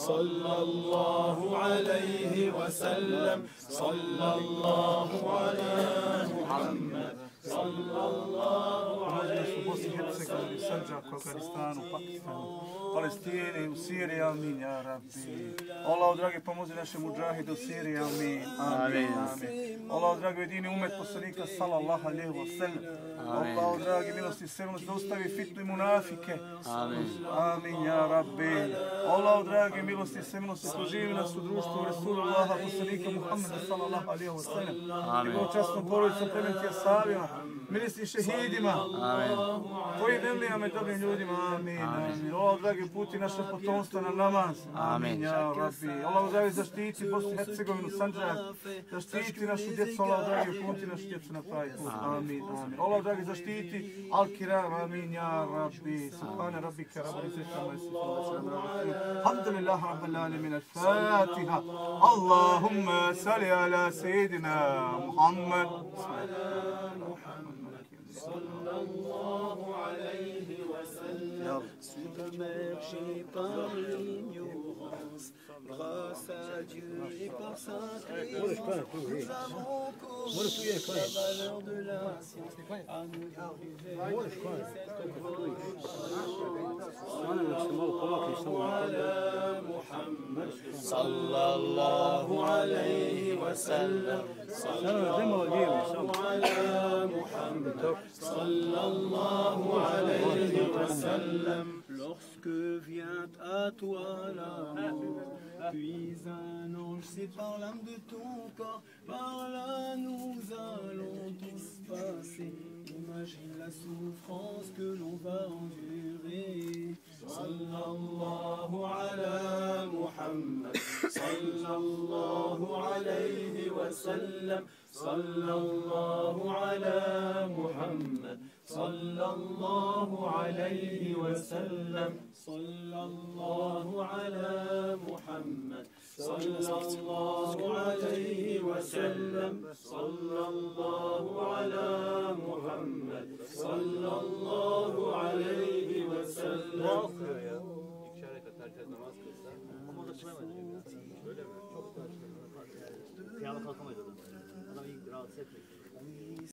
صلى الله عليه وسلم صلى الله على محمد صلى الله عليه وسلم Sandžaku, Afganistanu, Pakistanu, Palestini, u Siriji, amin, ja rabbi. Allah, dragi, pomozi naše mudžahide u Siriji, amin, amin, amin. Allah, dragi, jedini umet poslanika, sallallahu alaihi wa sallam. Allah, dragi, milosti svemosti, da ustavi fitnu i munafike, amin, ja rabbi. Allah, dragi, milosti svemosti, poživi nas u društvu Resulullaha, poslanika Muhammeda, sallallahu alaihi wa sallam. Njegovom častnom porodicom, plemenitija savima, milisnim šehidima, tvojim enlijama i dobrim ljudima, amin, amin. Allah, dragi, puti naša potomstva na namaz, amin, ja rabbi. Allah, dragi, zaštiti Bosnu i Hercegovinu, Sandžak, zaštiti našu djecu, Allah, dragi, uputi našu djecu na pravi put, amin, amin. Allah, dragi, zaštiti Al-Kiram, amin, ja rabbi. Subhane rabbika, rabbi, zikama, alhamdulillah, rabbil alamin, al-Fatiha. Allahumma salli ala Sayyidina Muhammad. صلى الله عليه وسلم, submergé par l'ignorance, grâce à Dieu et par sa clémence, nous avons connu la valeur de la science, à nous d'arriver cette صلى الله عليه وسلم صلى الله على محمد صلى الله عليه وسلم. Lorsque vient à toi l'amour, puis un ange sépare l'âme de ton corps, par là nous allons tous passer. Imagine la souffrance que l'on va endurer. Sallallahu ala Muhammad, sallallahu alayhi wa sallam, sallallahu ala Muhammad, sallallahu alayhi wa sallam, sallallahu ala Muhammad, sallallahu alayhi wa sallam, sallallahu ala Muhammad, sallallahu alayhi wa sallam. Kıyamet kalkamayız adam. Adam iyi rahatsız etmek.